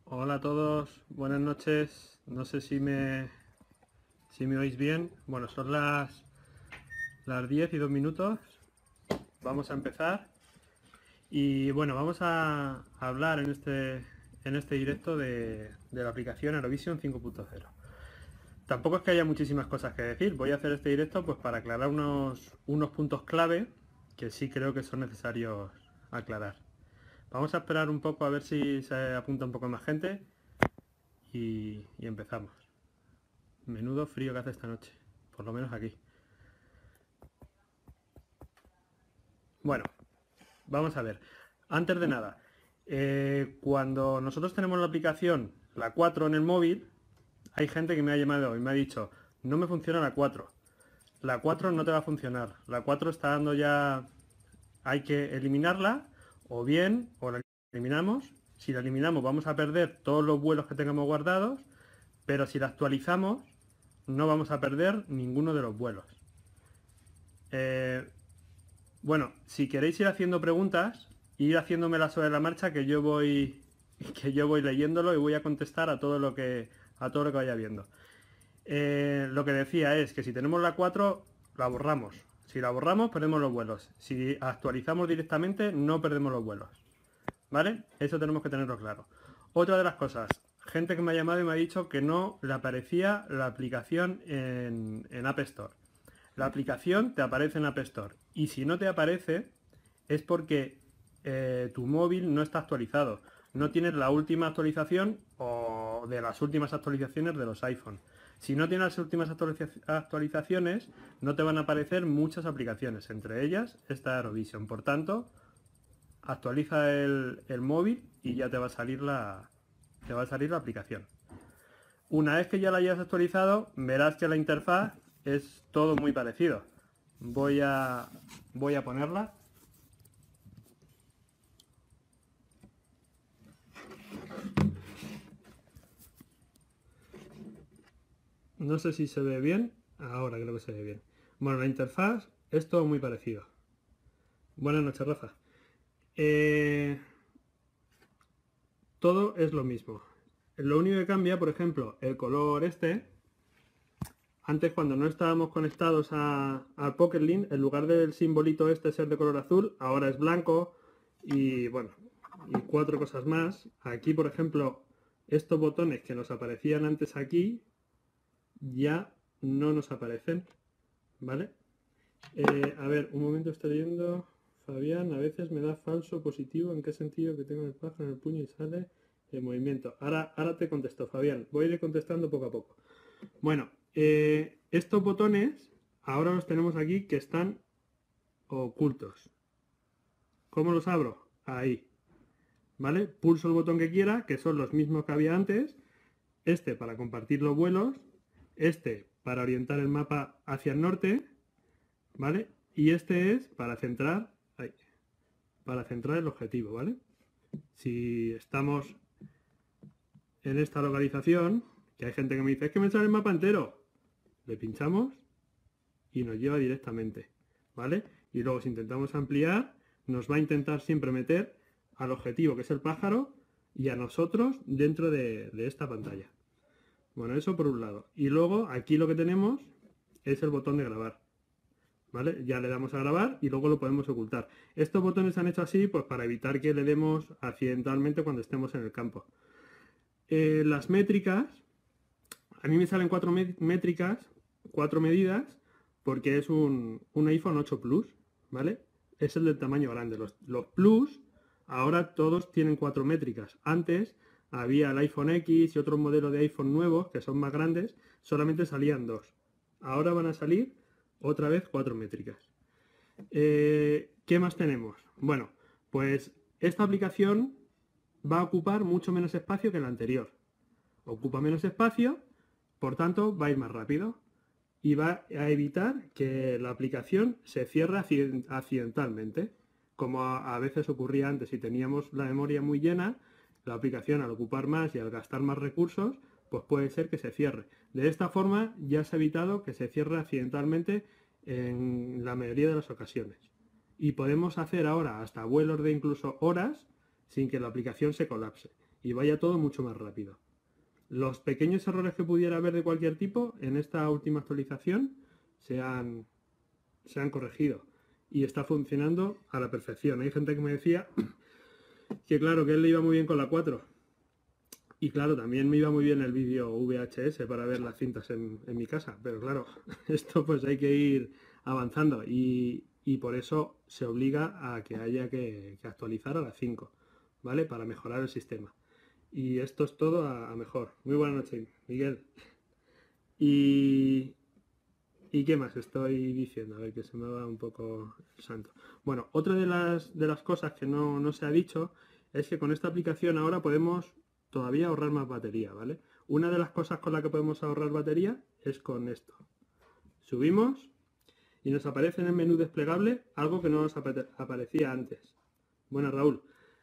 Hola a todos, buenas noches. No sé si me oís bien. Bueno, son las 10 y 2 minutos. Vamos a empezar. Y bueno, vamos a hablar en este directo de la aplicación Aerovision 5.0. Tampoco es que haya muchísimas cosas que decir. Voy a hacer este directo pues para aclarar unos puntos clave que sí creo que son necesarios aclarar. Vamos a esperar un poco a ver si se apunta un poco más gente y empezamos. Menudo frío que hace esta noche, por lo menos aquí. Bueno, vamos a ver. Antes de nada, cuando nosotros tenemos la aplicación, la 4 en el móvil, hay gente que me ha llamado y me ha dicho, no me funciona la 4. La 4 no te va a funcionar. La 4 está dando ya... Hay que eliminarla, o bien, o la eliminamos. Si la eliminamos vamos a perder todos los vuelos que tengamos guardados, pero si la actualizamos no vamos a perder ninguno de los vuelos. Bueno, si queréis ir haciendo preguntas, ir haciéndomelas sobre la marcha, que yo voy leyéndolo y voy a contestar a todo lo que vaya viendo. Lo que decía es que si tenemos la 4, la borramos. Si la borramos, perdemos los vuelos. Si actualizamos directamente, no perdemos los vuelos. ¿Vale? Eso tenemos que tenerlo claro. Otra de las cosas, gente que me ha llamado y me ha dicho que no le aparecía la aplicación en App Store. La aplicación te aparece en App Store. Y si no te aparece, es porque tu móvil no está actualizado. No tienes la última actualización o de las últimas actualizaciones de los iPhone. Si no tienes las últimas actualizaciones, no te van a aparecer muchas aplicaciones, entre ellas esta Aerovision. Por tanto, actualiza el móvil y ya te va a salir la aplicación. Una vez que ya la hayas actualizado, verás que la interfaz es todo muy parecido. Voy a ponerla. No sé si se ve bien. Ahora creo que se ve bien. Bueno, la interfaz es todo muy parecido. Buenas noches, Rafa. Todo es lo mismo. Lo único que cambia, por ejemplo, el color este. Antes, cuando no estábamos conectados al Pocket Link, en lugar del simbolito este ser de color azul, ahora es blanco. Y bueno, y 4 cosas más. Aquí, por ejemplo, estos botones que nos aparecían antes aquí, ya no nos aparecen. ¿Vale? A ver, un momento, estoy leyendo. Fabián, a veces me da falso positivo. ¿En qué sentido? Que tengo el pájaro en el puño y sale el movimiento. Ahora te contesto, Fabián. Voy a ir contestando poco a poco. Bueno, estos botones ahora los tenemos aquí que están ocultos. ¿Cómo los abro? Ahí. ¿Vale? Pulso el botón que quiera, que son los mismos que había antes. Este para compartir los vuelos. Este para orientar el mapa hacia el norte. ¿Vale? Y este es para centrar, ahí, para centrar el objetivo, ¿vale? Si estamos en esta localización, que hay gente que me dice, es que me sale el mapa entero, le pinchamos y nos lleva directamente, ¿vale? Y luego si intentamos ampliar, nos va a intentar siempre meter al objetivo, que es el pájaro, y a nosotros dentro de esta pantalla. Bueno, eso por un lado. Y luego aquí lo que tenemos es el botón de grabar. ¿Vale? Ya le damos a grabar y luego lo podemos ocultar. Estos botones se han hecho así pues para evitar que le demos accidentalmente cuando estemos en el campo. Las métricas, a mí me salen 4 métricas, 4 medidas, porque es un iPhone 8 Plus, ¿vale? Es el del tamaño grande. Los Plus ahora todos tienen 4 métricas. Antes había el iPhone X y otros modelos de iPhone nuevos que son más grandes, solamente salían 2. Ahora van a salir otra vez 4 métricas. ¿Qué más tenemos? Bueno, pues esta aplicación va a ocupar mucho menos espacio que la anterior. Ocupa menos espacio, por tanto va a ir más rápido y va a evitar que la aplicación se cierre accidentalmente, como a veces ocurría antes. Si teníamos la memoria muy llena, la aplicación al ocupar más y al gastar más recursos, pues puede ser que se cierre. De esta forma ya se ha evitado que se cierre accidentalmente en la mayoría de las ocasiones. Y podemos hacer ahora hasta vuelos de incluso horas sin que la aplicación se colapse. y vaya todo mucho más rápido. Los pequeños errores que pudiera haber de cualquier tipo en esta última actualización se han corregido y está funcionando a la perfección. Hay gente que me decía que claro, que él le iba muy bien con la 4. Y claro, también me iba muy bien el vídeo VHS para ver las cintas en mi casa. Pero claro, esto pues hay que ir avanzando y por eso se obliga a que haya que actualizar a las 5, ¿vale? Para mejorar el sistema. Y esto es todo a mejor. Muy buena noche, Miguel. Y qué más estoy diciendo, a ver que se me va un poco el santo. Bueno, otra de las cosas que no se ha dicho es que con esta aplicación ahora podemos todavía ahorrar más batería, ¿vale? Una de las cosas con la que podemos ahorrar batería es con esto. Subimos y nos aparece en el menú desplegable algo que no nos aparecía antes. Bueno, Raúl,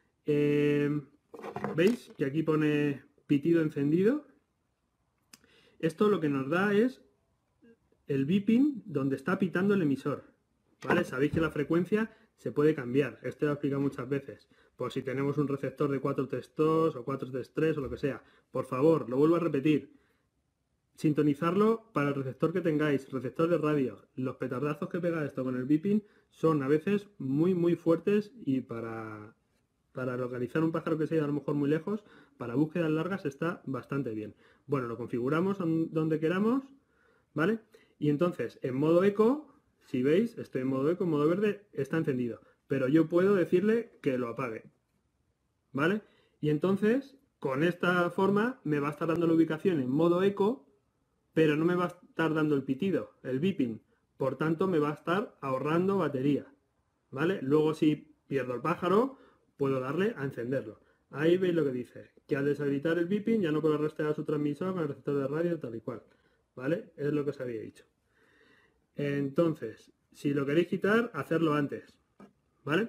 ¿veis que aquí pone pitido encendido? Esto lo que nos da es el beeping donde está pitando el emisor, ¿vale? Sabéis que la frecuencia se puede cambiar, esto lo he explicado muchas veces, por si tenemos un receptor de 432 o 433 o lo que sea. Por favor, lo vuelvo a repetir, sintonizarlo para el receptor que tengáis, receptor de radio. Los petardazos que pega esto con el beeping son a veces muy fuertes y para localizar un pájaro que se ha ido a lo mejor muy lejos, para búsquedas largas está bastante bien. Bueno, lo configuramos donde queramos, ¿vale? Y entonces, en modo eco, si veis, estoy en modo eco, en modo verde, está encendido. Pero yo puedo decirle que lo apague, ¿vale? Y entonces, con esta forma, me va a estar dando la ubicación en modo eco, pero no me va a estar dando el pitido, el beeping. Por tanto, me va a estar ahorrando batería, ¿vale? Luego, si pierdo el pájaro, puedo darle a encenderlo. Ahí veis lo que dice, que al deshabilitar el beeping ya no puedo rastrear su transmisor con el receptor de radio tal y cual, ¿vale? Es lo que os había dicho. Entonces, si lo queréis quitar, hacerlo antes, ¿vale?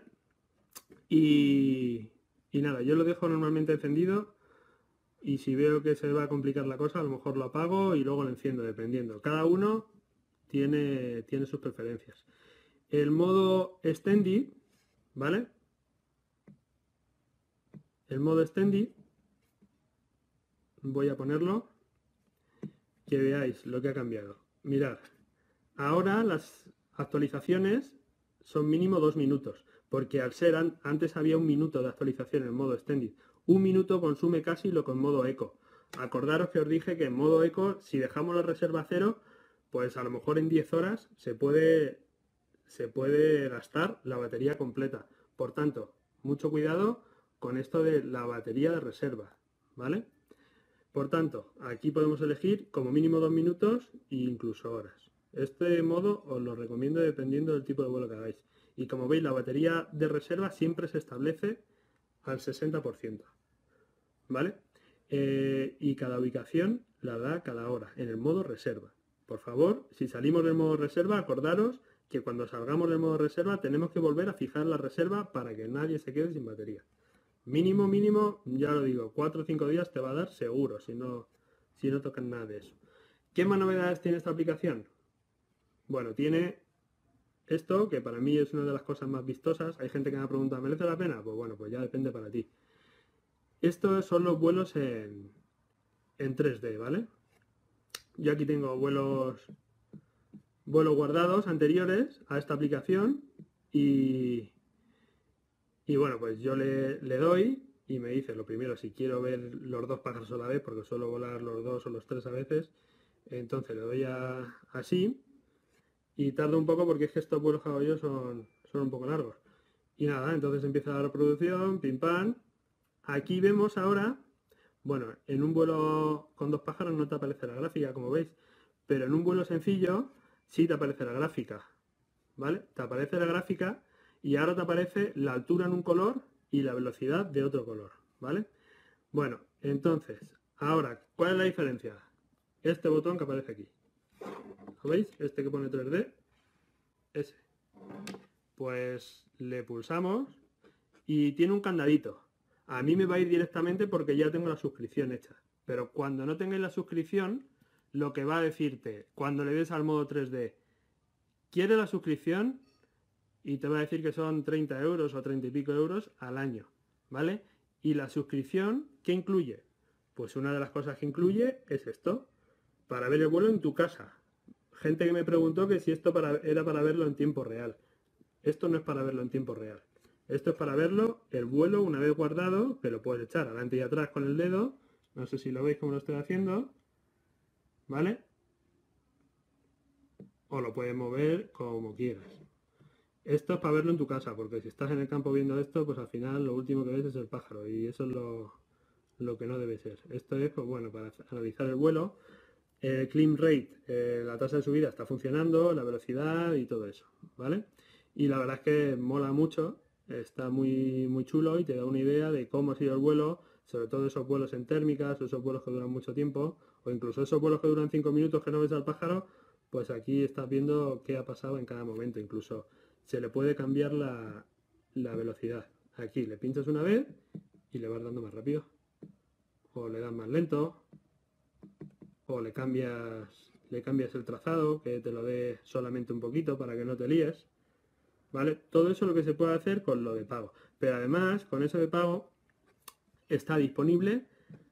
Y nada, yo lo dejo normalmente encendido y si veo que se va a complicar la cosa, a lo mejor lo apago y luego lo enciendo, dependiendo. Cada uno tiene sus preferencias. El modo extended, ¿vale? El modo extended, voy a ponerlo, que veáis lo que ha cambiado. Mirad, ahora las actualizaciones son mínimo 2 minutos, porque al ser antes había 1 minuto de actualización en modo extended. 1 minuto consume casi lo con modo eco. Acordaros que os dije que en modo eco, si dejamos la reserva cero, pues a lo mejor en 10 horas se puede gastar la batería completa. Por tanto, mucho cuidado con esto de la batería de reserva, ¿vale? Por tanto, aquí podemos elegir como mínimo 2 minutos e incluso horas. Este modo os lo recomiendo dependiendo del tipo de vuelo que hagáis. Y como veis, la batería de reserva siempre se establece al 60%, ¿vale? Y cada ubicación la da cada hora, en el modo reserva. Por favor, si salimos del modo reserva, acordaros que cuando salgamos del modo reserva tenemos que volver a fijar la reserva para que nadie se quede sin batería. Mínimo, ya lo digo, 4 o 5 días te va a dar seguro, si no tocan nada de eso. ¿Qué más novedades tiene esta aplicación? Bueno, tiene esto, que para mí es una de las cosas más vistosas. Hay gente que me ha preguntado, ¿merece la pena? Pues bueno, pues ya depende para ti. Estos son los vuelos en 3D, ¿vale? Yo aquí tengo vuelos guardados anteriores a esta aplicación y bueno, pues yo le doy y me dice, lo primero, si quiero ver los 2 pájaros a la vez, porque suelo volar los 2 o los 3 a veces, entonces le doy así y tarda un poco porque es que estos vuelos que hago yo son un poco largos. Y nada, entonces empieza la reproducción, pim pam. Aquí vemos ahora, bueno, en un vuelo con 2 pájaros no te aparece la gráfica, como veis, pero en un vuelo sencillo sí te aparece la gráfica, ¿vale? Te aparece la gráfica y ahora te aparece la altura en un color y la velocidad de otro color, ¿vale? Bueno, entonces, ahora, ¿cuál es la diferencia? Este botón que aparece aquí. ¿Lo veis? Este que pone 3D, ese. Pues le pulsamos y tiene un candadito. A mí me va a ir directamente porque ya tengo la suscripción hecha. Pero cuando no tengáis la suscripción, lo que va a decirte, cuando le des al modo 3D, ¿quiere la suscripción? Y te va a decir que son 30 euros o 30 y pico euros al año, ¿vale? ¿Y la suscripción qué incluye? Pues una de las cosas que incluye es esto, para ver el vuelo en tu casa. Gente que me preguntó que si esto era para verlo en tiempo real. Esto no es para verlo en tiempo real. Esto es para verlo, el vuelo, una vez guardado, que lo puedes echar adelante y atrás con el dedo. No sé si lo veis como lo estoy haciendo. ¿Vale? O lo puedes mover como quieras. Esto es para verlo en tu casa, porque si estás en el campo viendo esto, pues al final lo último que ves es el pájaro. Y eso es lo que no debe ser. Esto es, pues bueno, para analizar el vuelo. El climb rate, la tasa de subida está funcionando, la velocidad y todo eso, ¿vale? Y la verdad es que mola mucho, está muy, muy chulo y te da una idea de cómo ha sido el vuelo, sobre todo esos vuelos en térmicas, esos vuelos que duran mucho tiempo, o incluso esos vuelos que duran 5 minutos que no ves al pájaro, pues aquí estás viendo qué ha pasado en cada momento, incluso se le puede cambiar la velocidad. Aquí le pinchas una vez y le vas dando más rápido, o le das más lento, o le cambias el trazado, que te lo dé solamente un poquito para que no te líes, ¿vale? Todo eso es lo que se puede hacer con lo de pago. Pero además, con eso de pago, está disponible,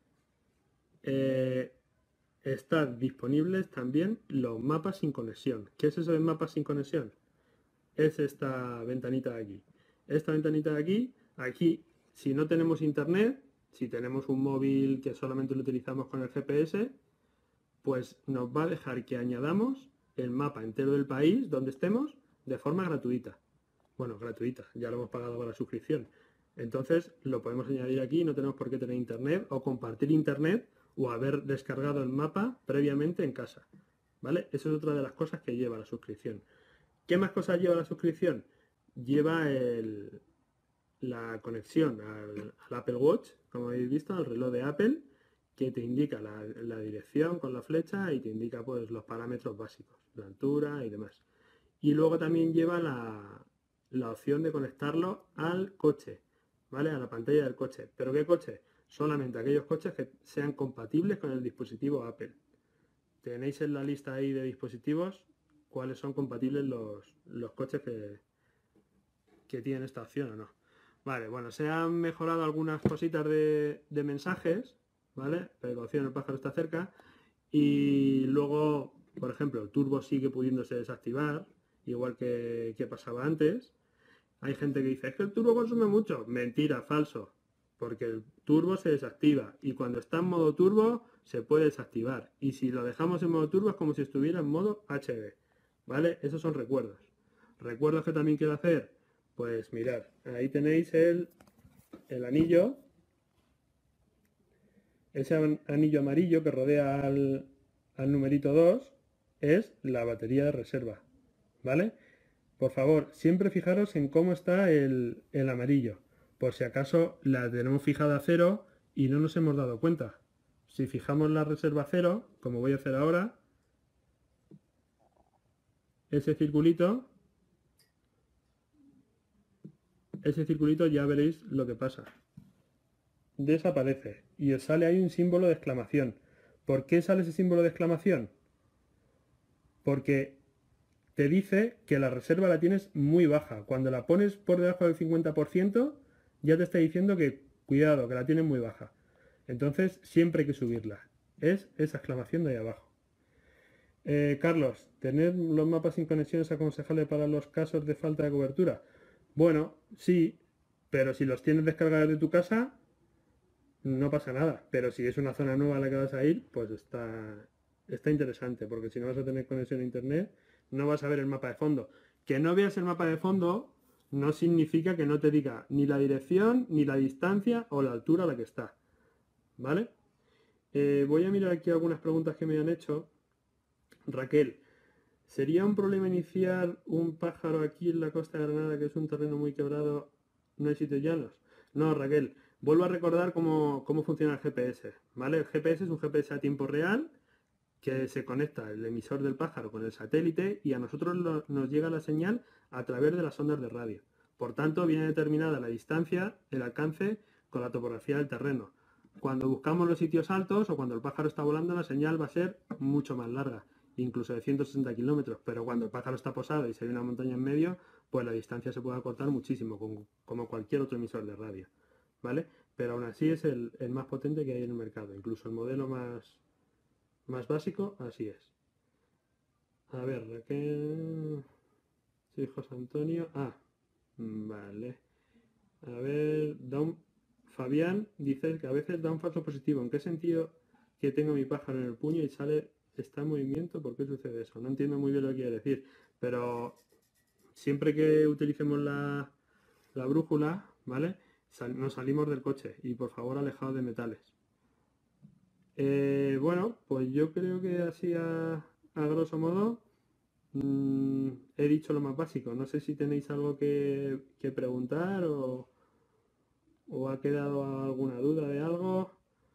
están disponibles también los mapas sin conexión. ¿Qué es eso de mapas sin conexión? Es esta ventanita de aquí. Esta ventanita de aquí, si no tenemos internet, si tenemos un móvil que solamente lo utilizamos con el GPS, pues nos va a dejar que añadamos el mapa entero del país donde estemos de forma gratuita. Bueno, gratuita, ya lo hemos pagado con la suscripción. Entonces lo podemos añadir aquí, no tenemos por qué tener internet o compartir internet o haber descargado el mapa previamente en casa. ¿Vale? Eso es otra de las cosas que lleva la suscripción. ¿Qué más cosas lleva la suscripción? Lleva la conexión al Apple Watch, como habéis visto, al reloj de Apple, que te indica la dirección con la flecha y te indica pues los parámetros básicos, la altura y demás. Y luego también lleva la opción de conectarlo al coche, ¿vale? A la pantalla del coche. ¿Pero qué coche? Solamente aquellos coches que sean compatibles con el dispositivo Apple. Tenéis en la lista ahí de dispositivos cuáles son compatibles los coches que tienen esta opción o no. Vale, bueno, se han mejorado algunas cositas de mensajes, ¿vale? Precaución, el pájaro está cerca. Y luego, por ejemplo, el turbo sigue pudiéndose desactivar, igual que pasaba antes. Hay gente que dice, es que el turbo consume mucho. Mentira, falso. Porque el turbo se desactiva y cuando está en modo turbo se puede desactivar. Y si lo dejamos en modo turbo es como si estuviera en modo HD. ¿Vale? Esos son recuerdos. ¿Recuerdos que también quiero hacer? Pues mirad, ahí tenéis el anillo. Ese anillo amarillo que rodea al numerito 2 es la batería de reserva. ¿Vale? Por favor, siempre fijaros en cómo está el amarillo. Por si acaso la tenemos fijada a 0 y no nos hemos dado cuenta. Si fijamos la reserva a 0, como voy a hacer ahora, ese circulito ya veréis lo que pasa. Desaparece y os sale ahí un símbolo de exclamación. ¿Por qué sale ese símbolo de exclamación? Porque te dice que la reserva la tienes muy baja. Cuando la pones por debajo del 50%, ya te está diciendo que cuidado, que la tienes muy baja. Entonces siempre hay que subirla. Es esa exclamación de ahí abajo. Carlos, ¿tener los mapas sin conexión es aconsejable para los casos de falta de cobertura? Bueno, sí, pero si los tienes descargados de tu casa, no pasa nada. Pero si es una zona nueva a la que vas a ir, pues está interesante, porque si no vas a tener conexión a internet, no vas a ver el mapa de fondo. Que no veas el mapa de fondo no significa que no te diga ni la dirección, ni la distancia o la altura a la que está. ¿Vale? Voy a mirar aquí algunas preguntas que me han hecho. Raquel, ¿sería un problema iniciar un pájaro aquí en la costa de Granada, que es un terreno muy quebrado, no hay sitios llanos? No, Raquel, vuelvo a recordar cómo funciona el GPS, ¿vale? El GPS es un GPS a tiempo real que se conecta el emisor del pájaro con el satélite y a nosotros nos llega la señal a través de las ondas de radio. Por tanto, viene determinada la distancia, el alcance con la topografía del terreno. Cuando buscamos los sitios altos o cuando el pájaro está volando, la señal va a ser mucho más larga, incluso de 160 kilómetros, pero cuando el pájaro está posado y se ve una montaña en medio, pues la distancia se puede acortar muchísimo, como cualquier otro emisor de radio, ¿vale? pero aún así es el más potente que hay en el mercado. Incluso el modelo más básico, así es. A ver, Raquel... Sí, José Antonio... Ah, vale. A ver, Fabián dice que a veces da un falso positivo. ¿En qué sentido que tengo mi pájaro en el puño y está en movimiento? ¿Por qué sucede eso? No entiendo muy bien lo que quiere decir, pero siempre que utilicemos la brújula, ¿vale? Nos salimos del coche y por favor alejados de metales. Bueno, pues yo creo que así a grosso modo he dicho lo más básico. No sé si tenéis algo que preguntar o ha quedado alguna duda de algo.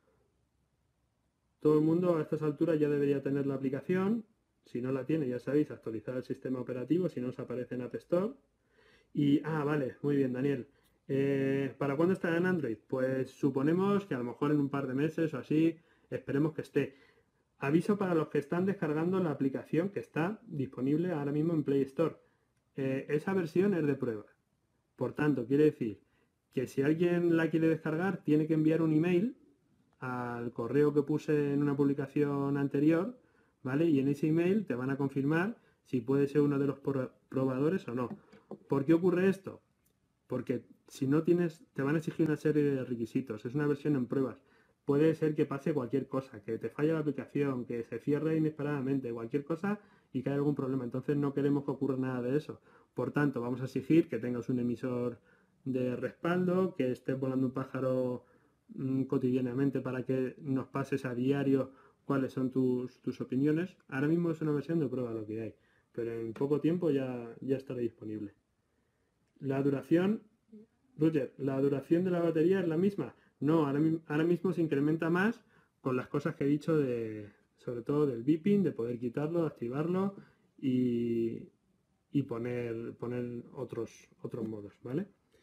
Todo el mundo a estas alturas ya debería tener la aplicación. Si no la tiene, ya sabéis, actualizar el sistema operativo, si no os aparece en App Store. Y, vale, muy bien, Daniel. ¿Para cuándo estará en Android? Pues suponemos que a lo mejor en un par de meses o así, esperemos que esté. Aviso para los que están descargando la aplicación que está disponible ahora mismo en Play Store. Esa versión es de prueba. Por tanto, quiere decir que si alguien la quiere descargar, tiene que enviar un email al correo que puse en una publicación anterior, ¿vale? Y en ese email te van a confirmar si puede ser uno de los probadores o no. ¿Por qué ocurre esto? Porque si no tienes, te van a exigir una serie de requisitos. Es una versión en pruebas. Puede ser que pase cualquier cosa, que te falle la aplicación, que se cierre inesperadamente, cualquier cosa y que haya algún problema. Entonces no queremos que ocurra nada de eso. Por tanto, vamos a exigir que tengas un emisor de respaldo, que estés volando un pájaro cotidianamente para que nos pases a diario cuáles son tus opiniones. Ahora mismo es una versión de prueba lo que hay, pero en poco tiempo ya estará disponible. La duración, Roger, ¿la duración de la batería es la misma? No, ahora mismo se incrementa más con las cosas que he dicho sobre todo del beeping, de poder quitarlo, activarlo y poner otros modos, ¿vale?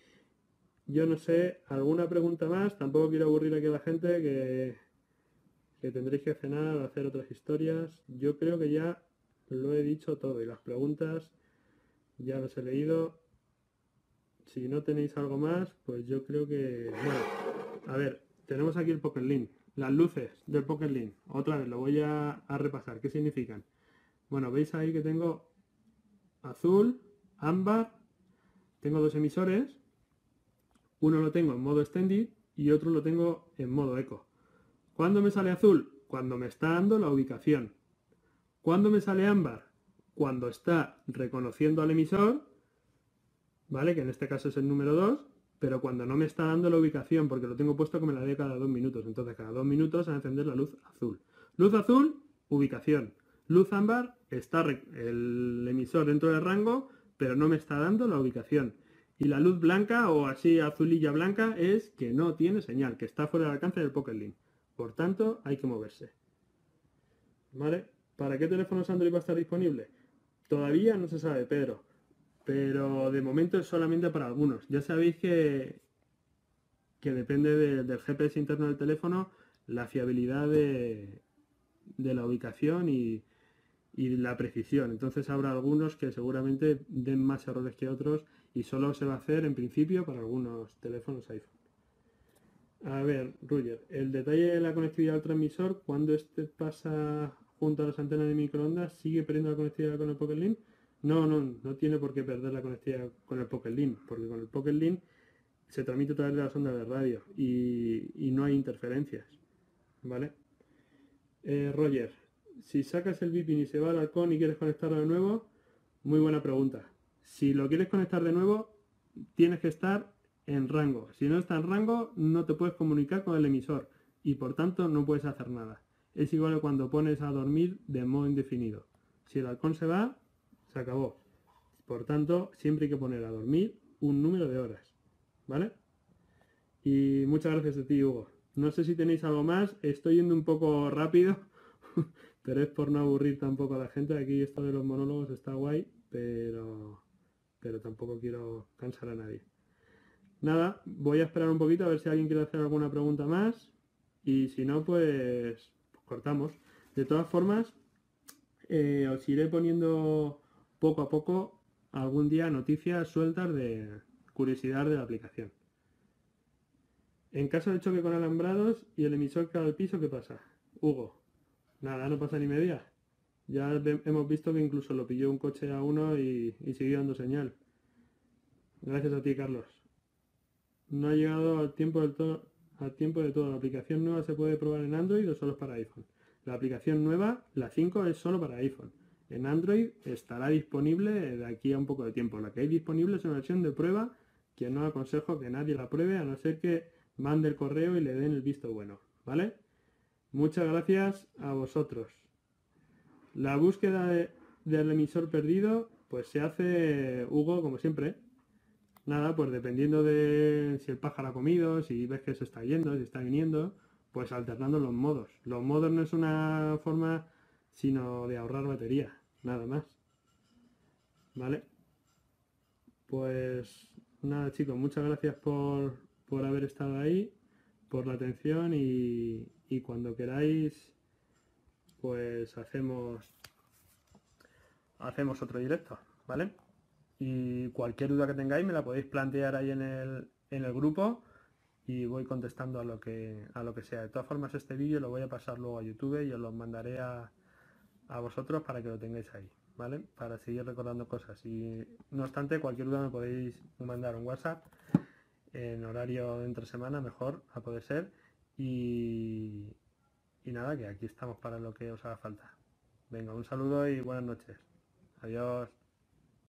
Yo no sé, ¿alguna pregunta más? Tampoco quiero aburrir aquí a la gente que tendréis que cenar o hacer otras historias. Yo creo que ya lo he dicho todo y las preguntas ya las he leído. Si no tenéis algo más, pues yo creo que... Bueno, a ver, tenemos aquí el Pocket Link. Las luces del Pocket Link. Otra vez, lo voy a repasar. ¿Qué significan? Bueno, veis ahí que tengo azul, ámbar. Tengo dos emisores. Uno lo tengo en modo extended y otro lo tengo en modo eco. ¿Cuándo me sale azul? Cuando me está dando la ubicación. ¿Cuándo me sale ámbar? Cuando está reconociendo al emisor, ¿vale? Que en este caso es el número 2, pero cuando no me está dando la ubicación, porque lo tengo puesto que me la dé cada 2 minutos. Entonces cada 2 minutos a encender la luz azul. Luz azul, ubicación. Luz ámbar, está el emisor dentro del rango, pero no me está dando la ubicación. Y la luz blanca o así azulilla blanca es que no tiene señal, que está fuera del alcance del Pocket Link. Por tanto, hay que moverse. ¿Vale? ¿Para qué teléfonos Android va a estar disponible? Todavía no se sabe, Pedro. Pero de momento es solamente para algunos. Ya sabéis que depende del GPS interno del teléfono la fiabilidad de la ubicación y la precisión. Entonces habrá algunos que seguramente den más errores que otros y solo se va a hacer en principio para algunos teléfonos iPhone. A ver, Roger, el detalle de la conectividad al transmisor, cuando este pasa junto a las antenas de microondas, ¿sigue perdiendo la conectividad con el Pocket Link? No tiene por qué perder la conectividad con el Pocket Link, porque con el Pocket Link se transmite a través de las ondas de radio y no hay interferencias, ¿vale? Roger, si sacas el beeping y se va al halcón y quieres conectarlo de nuevo, muy buena pregunta. Si lo quieres conectar de nuevo, tienes que estar en rango. Si no está en rango, no te puedes comunicar con el emisor y por tanto no puedes hacer nada. Es igual que cuando pones a dormir de modo indefinido. Si el halcón se va, se acabó. Por tanto, siempre hay que poner a dormir un número de horas. ¿Vale? Y muchas gracias a ti, Hugo. No sé si tenéis algo más. Estoy yendo un poco rápido, pero es por no aburrir tampoco a la gente. Aquí esto de los monólogos está guay, pero tampoco quiero cansar a nadie. Nada, voy a esperar un poquito a ver si alguien quiere hacer alguna pregunta más. Y si no, pues cortamos. De todas formas, os iré poniendo poco a poco algún día noticias sueltas de curiosidad de la aplicación. En caso de choque con alambrados y el emisor cae al piso, ¿qué pasa? Hugo, nada, no pasa ni media. Ya hemos visto que incluso lo pilló un coche a uno y siguió dando señal. Gracias a ti, Carlos. No ha llegado al tiempo de todo. La aplicación nueva se puede probar en Android o solo es para iPhone. La aplicación nueva, la 5, es solo para iPhone. En Android estará disponible de aquí a un poco de tiempo. La que hay disponible es una versión de prueba que no aconsejo que nadie la pruebe a no ser que mande el correo y le den el visto bueno. ¿Vale? Muchas gracias a vosotros. La búsqueda del emisor perdido, pues se hace, Hugo, como siempre. Nada, pues dependiendo de si el pájaro ha comido, si ves que se está yendo, si está viniendo, pues alternando los modos. Los modos no es una forma sino de ahorrar batería, nada más. ¿Vale? Pues nada, chicos, muchas gracias por haber estado ahí, por la atención y cuando queráis, pues hacemos otro directo, ¿vale? Y cualquier duda que tengáis me la podéis plantear ahí en el grupo y voy contestando a lo que sea. De todas formas, este vídeo lo voy a pasar luego a YouTube y os lo mandaré a vosotros para que lo tengáis ahí, ¿vale? Para seguir recordando cosas. Y no obstante, cualquier duda me podéis mandar un WhatsApp en horario de entre semana, mejor, a poder ser. Y nada, que aquí estamos para lo que os haga falta. Venga, un saludo y buenas noches. Adiós.